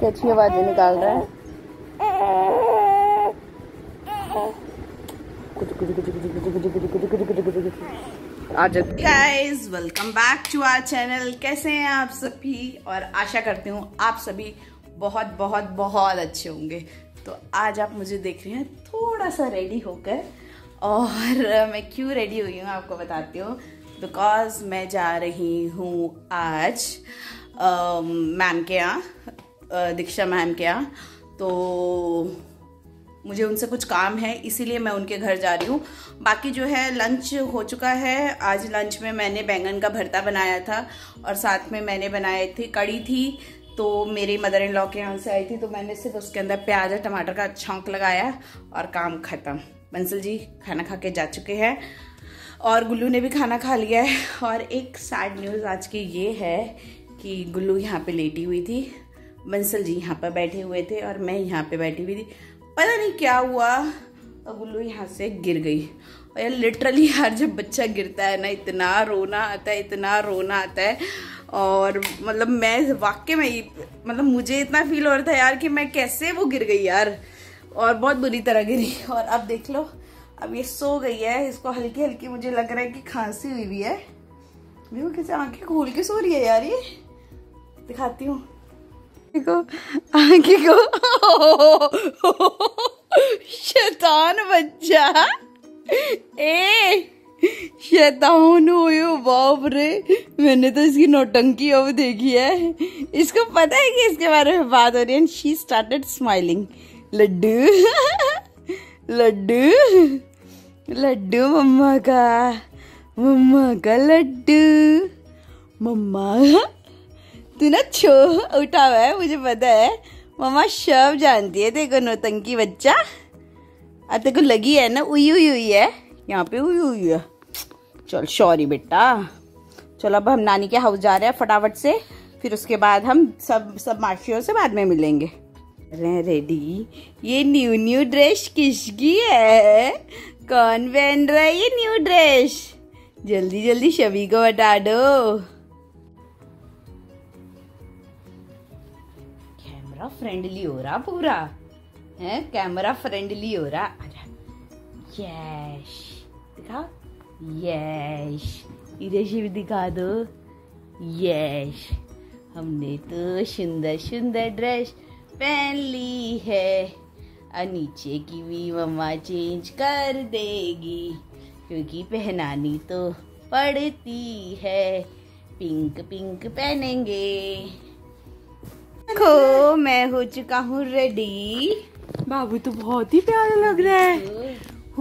कैसी आवाजें निकाल रहा है। Guys welcome back to our channel. कैसे हैं आप सभी? और आशा करती हूँ आप सभी बहुत बहुत बहुत अच्छे होंगे। तो आज आप मुझे देख रहे हैं थोड़ा सा रेडी होकर, और मैं क्यों रेडी हुई हूँ आपको बताती हूँ। बिकॉज मैं जा रही हूँ आज मैम के यहाँ, दीक्षा मैम के यहाँ। तो मुझे उनसे कुछ काम है, इसीलिए मैं उनके घर जा रही हूँ। बाकी जो है लंच हो चुका है। आज लंच में मैंने बैंगन का भरता बनाया था और साथ में मैंने बनाई थी कड़ी थी। तो मेरी मदर इन लॉ के यहाँ से आई थी, तो मैंने सिर्फ उसके अंदर प्याज और टमाटर का छौंक लगाया और काम खत्म। बंसल जी खाना खा के जा चुके हैं और गुल्लू ने भी खाना खा लिया है। और एक सैड न्यूज़ आज की ये है कि गुल्लू यहाँ पे लेटी हुई थी, बंसल जी यहाँ पर बैठे हुए थे और मैं यहाँ पे बैठी हुई थी। पता नहीं क्या हुआ और गुल्लू यहाँ से गिर गई। और यार लिटरली यार जब बच्चा गिरता है ना, इतना रोना आता है, इतना रोना आता है। और मतलब मैं वाकई में मतलब मुझे इतना फील हो रहा था यार कि मैं कैसे वो गिर गई यार, और बहुत बुरी तरह गिरी। और अब देख लो, अब ये सो गई है। इसको हल्की हल्की मुझे लग रहा है कि खांसी हुई भी है। देखो कैसे आंखें खोल के सो रही है यार। ये दिखाती हूँ, देखो आंखें को। शैतान बच्चा, शैतान हो बाप रे। मैंने तो इसकी नौटंकी अब देखी है। इसको पता है कि इसके बारे में बात हो रही है। She started smiling. Laddu laddu laddu mama का लड्डू। मम्मा तू ना छो उठा हुआ है, मुझे पता है। मम्मा सब जानती है देखो नौटंकी बच्चा। अब तेको लगी है ना उई हुई हुई है, यहाँ पे उई हुई है। चल सॉरी बेटा। चलो अब हम नानी के हाउस जा रहे हैं फटाफट से, फिर उसके बाद हम सब मासियों से बाद में मिलेंगे। रेडी। ये न्यू ड्रेस किसकी है? कौन पहन रहा है ये न्यू ड्रेस? जल्दी जल्दी सभी को बता दो। कैमरा फ्रेंडली हो रहा पूरा है, कैमरा फ्रेंडली हो रहा। यस दिखा, यस इधर से भी दिखा दो। यस हमने तो सुंदर सुंदर ड्रेस पहन ली है, और नीचे की भी मम्मा चेंज कर देगी क्योंकि पहनानी तो पड़ती है। पिंक पिंक पहनेंगे। देखो मैं हो चुका हूँ रेडी। बाबू तो बहुत ही प्यारा लग रहा है।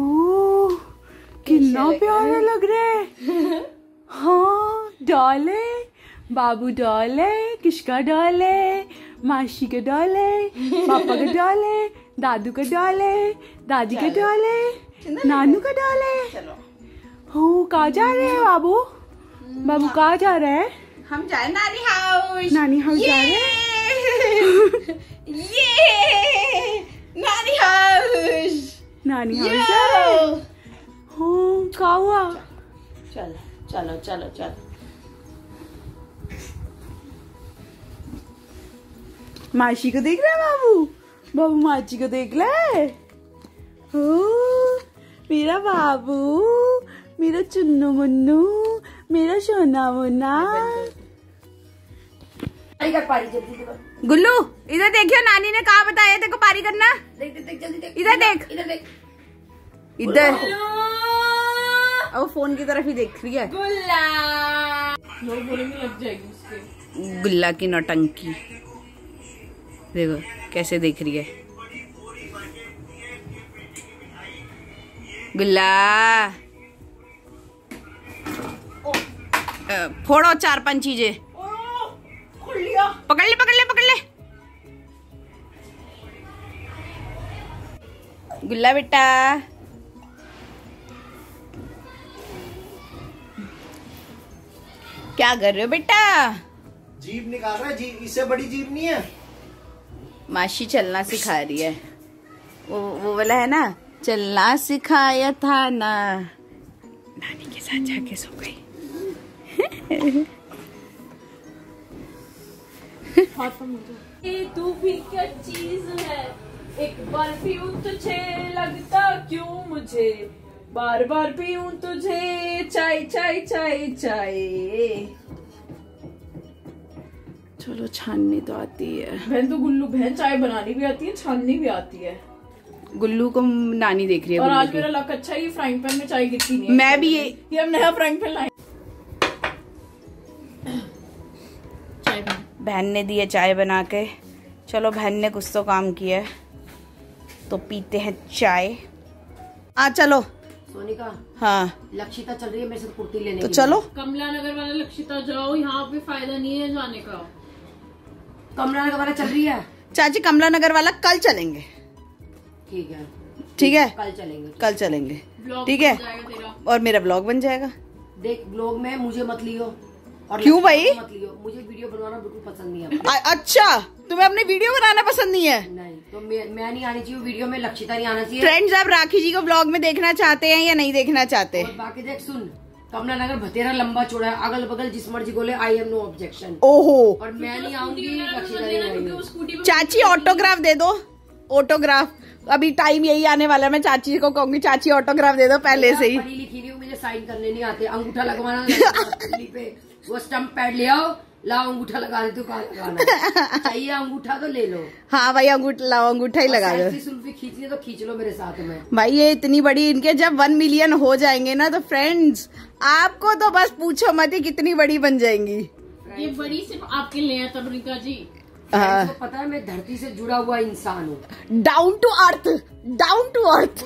कितना प्यारा लग रहा है। हाँ डाले बाबू, डाले किसका डाले? मासी का डाले, पापा का डाले, दादू का डाले, दादी का डाले, नानू का डाले। हो कहाँ जा रहे हैं बाबू? बाबू कहाँ जा रहे हैं? हम जा रहे नानी हाउस। नानी हाउस जा रहे हैं। ये नानी हाउस, नानी हाउस जा रहे हैं। हो क्या हुआ? चलो चलो चलो चलो। मासी को देख रहा है बाबू? बाबू मासी को देख ले। मेरा बाबू, मेरा चुन्नू मुन्नू, मेरा सोना मुन्ना। गुल्लू इधर देखियो, नानी ने कहा बताया तेरे को पारी करना। देख देख जल्दी देख, इधर देख, इधर देख, इधर। और फोन की तरफ ही देख रही है। गुल्ला लग जाएगी उसके। गुल्ला की नौटंकी देखो कैसे देख रही है। गुल्ला फोड़ो 4-5 चीजें। पकड़ ले पकड़ ले पकड़ ले। गुल्ला बेटा क्या कर रहे हो बेटा? जीभ निकाल रहा है। जीभ इससे बड़ी जीभ नहीं है। मासी चलना सिखा रही है। वो वाला है ना, चलना सिखाया था ना। नानी के साथ जाके सो गई। ये तू भी क्या चीज है, एक बार पीऊं तुझे लगता क्यों मुझे, बार बार पीऊं तुझे, चाय चाय चाय चाय। चलो छाननी तो आती है बहन, तो गुल्लू बहन चाय बनानी भी आती है, छाननी भी आती है। गुल्लू को नानी देख रही है। और आज मेरा लक अच्छा है, फ्राइंग पैन में चाय गिरती नहीं है। मैं भी ये हम नया फ्राइंग पैन लाए। बहन ने दी है चाय बना के। चलो बहन ने कुछ तो काम किया है, तो पीते हैं चाय। चलो सोनिका। हाँ लक्षिता चल रही है मेरे से कुर्ती लेने तो चलो कमला नगर वाला लक्षिता जाओ, यहाँ पे फायदा नहीं है जाने का। कमला नगर वाला चल रही है चाची, कमला नगर वाला कल चलेंगे। ठीक है ठीक है, कल चलेंगे ठीक है, और मेरा ब्लॉग बन जाएगा। देख ब्लॉग में मुझे मत लियो। और क्यों भाई? मत लियो, मुझे वीडियो बनवाना बिल्कुल पसंद नहीं है। अच्छा, तुम्हें अपनी वीडियो बनाना पसंद नहीं है? नहीं तो मैं नहीं आनी चाहिए वीडियो में, लक्षिता नहीं आना चाहिए। फ्रेंड्स, आप राखी जी को ब्लॉग में देखना चाहते हैं या नहीं देखना चाहते? और बाकी देख सुन, कमला नगर भतेरा लंबा चौड़ा है, अगल बगल जिस मर्जी बोले, आई एम नो ऑब्जेक्शन। ओहो, और मैं नहीं आऊंगी, लक्षिता नहीं आएगी। चाची ऑटोग्राफ दे दो, ऑटोग्राफ। अभी टाइम यही आने वाला है, मैं चाची को कहूंगी चाची ऑटोग्राफ दे दो पहले से ही। पढ़ी लिखी नहीं हूँ, मुझे साइन करने नहीं आते, अंगूठा लगवाना पे वो स्टम्प पैड ले आओ, लाओ अंगूठा लगा दे, तू कहाँ लगाना चाहिए अंगूठा तो ले लो। हाँ भाई, अंगूठा लाओ, अंगूठा ही लगा दो। सेल्फी खींचनी तो खींच लो मेरे साथ में। भाई ये इतनी बड़ी, इनके जब 1 मिलियन हो जाएंगे ना, तो फ्रेंड्स आपको तो बस पूछो मत ही कितनी बड़ी बन जाएंगी। ये बड़ी सिर्फ आपके लिए तबरिका जी। तो पता है मैं धरती से जुड़ा हुआ इंसान हूँ, down to earth, down to earth.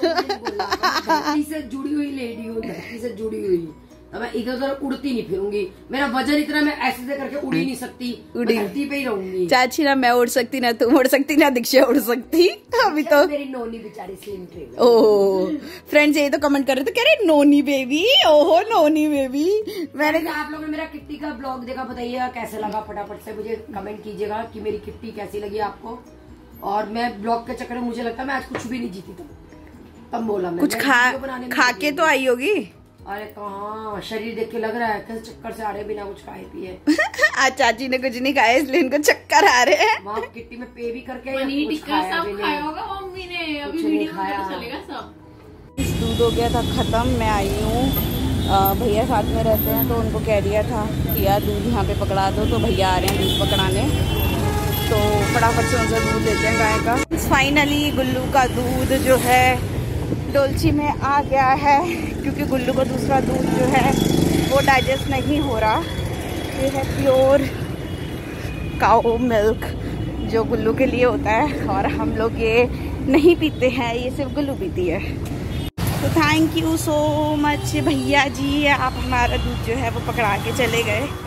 धरती से जुड़ी हुई लेडी हूँ, धरती से जुड़ी हुई। तो मैं इधर उधर उड़ती नहीं फिरूंगी, मेरा वजन इतना, मैं ऐसे से करके उड़ ही नहीं सकती, धरती पे ही रहूंगी। चाची ना मैं उड़ सकती, ना तुम उड़ सकती, ना दीक्षा उड़ सकती। अभी तो मेरी नोनी बेचारी स्लिम ट्रेन। ओह फ्रेंड्स, ये तो कमेंट कर रहे थे, कह रहे नोनी बेबी, ओहो नोनी बेबी। मैंने आप लोगों ने मेरा किट्टी का ब्लॉग देखा, बताइएगा कैसे लगा, फटाफट से मुझे कमेंट कीजिएगा कि मेरी किट्टी कैसी लगी आपको। और मैं ब्लॉग के चक्कर में, मुझे लगता है मैं आज कुछ भी नहीं जीती, तब बोला मैं कुछ खा के तो आई होगी। अरे कहाँ, शरीर देख के लग रहा है किस चक्कर से आ रहे बिना कुछ खाए पिए। आज चाची ने कुछ नहीं खाया, इसलिए इनको चक्कर आ रहे हैं। वहाँ किट्टी में पे भी करके पनीर टिक्का सब खाया होगा मम्मी ने, अभी वीडियो में पता चलेगा सब। दूध हो गया था खत्म, मैं आई हूँ, भैया साथ में रहते हैं तो उनको कह दिया था कि यार दूध यहाँ पे पकड़ा दो, तो भैया आ रहे हैं दूध पकड़ाने, तो फटाफट से उनसे दूध लेते हैं गाय का। फाइनली गुल्लू का दूध जो है डोलची में आ गया है, क्योंकि गुल्लू को दूसरा दूध जो है वो डाइजेस्ट नहीं हो रहा। ये है प्योर काऊ मिल्क जो गुल्लू के लिए होता है, और हम लोग ये नहीं पीते हैं, ये सिर्फ गुल्लू पीती है। तो थैंक यू सो मच भैया जी, आप हमारा दूध जो है वो पकड़ा के चले गए।